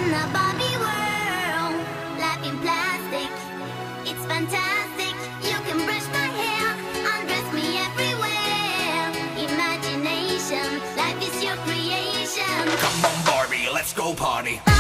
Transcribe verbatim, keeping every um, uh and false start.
In a Barbie world, life in plastic, it's fantastic. You can brush my hair, undress me everywhere. Imagination, life is your creation. Come on, Barbie, let's go party.